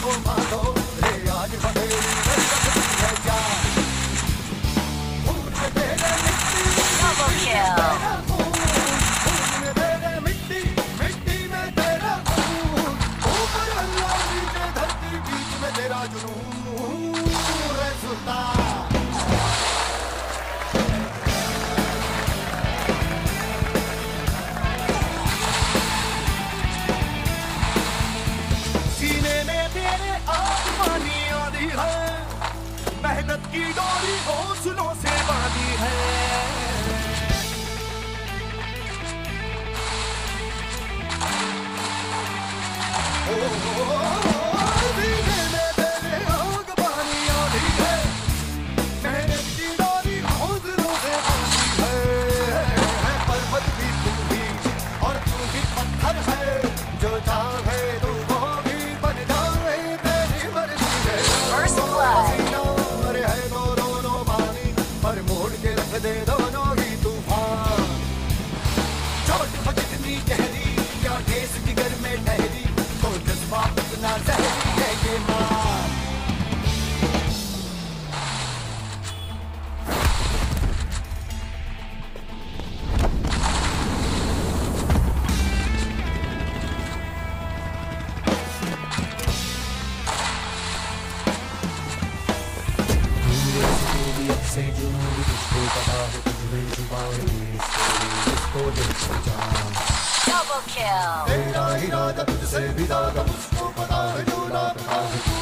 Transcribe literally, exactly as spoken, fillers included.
मेहनत की डोरी हौसलों से बांधी है। ओ, ओ, ओ, सीने में तेरे आग पानी आधी है। मेहनत की डोरी हौसलों से बांधी है। पर्वत भी तू ही और तू ही पत्थर है। जो चाहे तू वो भी बन जाए, तेरी मर्जी है। First blood. दे दोनों ही तूफान, चोट कितनी गहरी या ठेस जिगर में ठहरी, तो जज्बात इतना जहरी है ये मार। से जो किसको पता है तुझे जुबान इसको देख जा। Double kill. तेरा इरादा तुझसे भी ज्यादा मुझको पता है, जो रात है